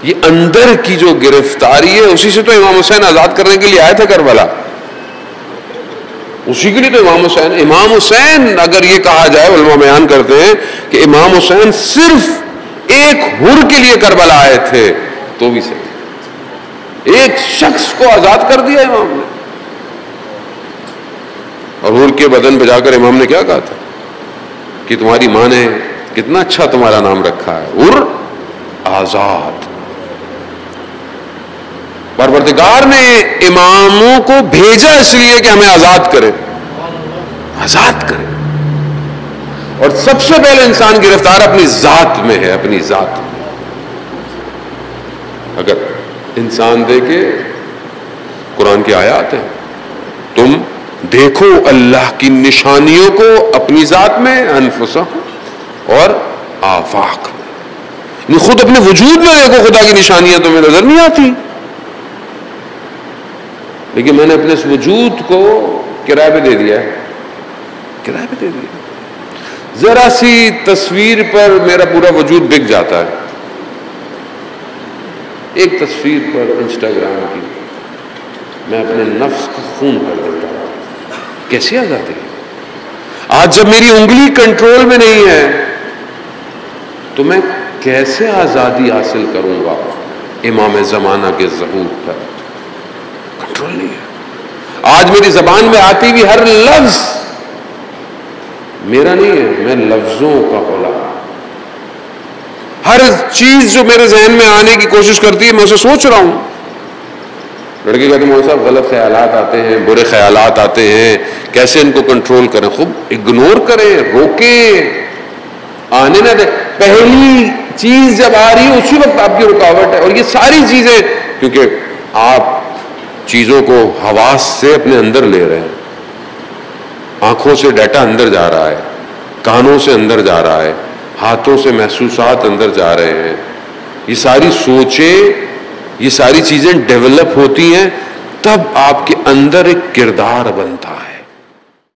یہ اندر کی جو گرفتاری ہے اسی سے تو امام حسین آزاد کرنے کے لیے آئے تھے کربلا. اسی کے لیے تو امام حسین اگر یہ کہا جائے، علماء بیان کرتے ہیں کہ امام حسین صرف ایک حر کے لیے کربلا آئے تھے تو بھی صحیح. ایک شخص کو آزاد کر دیا امام نے. اور حر کے بدن پہ جا کر امام نے کیا کہا تھا کہ تمہاری ماں نے کتنا اچھا تمہارا نام رکھا ہے، حر آزاد. پروردگار نے اماموں کو بھیجا اس لیے کہ ہمیں آزاد کرے، آزاد کرے. اور سب سے پہلے انسان گرفتار اپنی ذات میں ہے، اپنی ذات. اگر انسان دیکھے قرآن کی آیات ہیں، تم دیکھو اللہ کی نشانیوں کو اپنی ذات میں، انفسہم اور آفاق میں. خود اپنے وجود میں دیکھو، خدا کی نشانیاں تمہیں نظر نہیں آتی، لیکن میں نے اپنے اس وجود کو کرائے پہ دے دیا ہے، کرائے پہ دے دیا. ذرا سی تصویر پر میرا پورا وجود بک جاتا ہے. ایک تصویر پر انسٹاگرام کی میں اپنے نفس کو خون کر دیتا ہوں. کیسی آزادی ہے؟ آج جب میری انگلی کنٹرول میں نہیں ہے تو میں کیسے آزادی حاصل کروں گا؟ امام زمانہ کے ظہور پر کنٹرول نہیں ہے. آج میری زبان میں آتی بھی ہر لفظ میرا نہیں ہے، میں لفظوں کا غلام. ہر چیز جو میرے ذہن میں آنے کی کوشش کرتی ہے میں اسے سوچ رہا ہوں. لڑکے کہتے ہیں مولوی صاحب غلط خیالات آتے ہیں، برے خیالات آتے ہیں، کیسے ان کو کنٹرول کریں؟ خوب اگنور کریں، روکیں، آنے نہ دیں. پہلی چیز جب آ رہی ہے اسی وقت آپ کی رکاوٹ ہے. اور یہ ساری چیزیں کیونکہ آپ چیزوں کو حواس سے اپنے اندر لے رہے ہیں. آنکھوں سے ڈیٹا اندر جا رہا ہے، کانوں سے اندر جا رہا ہے، ہاتھوں سے محسوسات اندر جا رہے ہیں. یہ ساری سوچیں، یہ ساری چیزیں ڈیولپ ہوتی ہیں، تب آپ کے اندر ایک کردار بنتا ہے.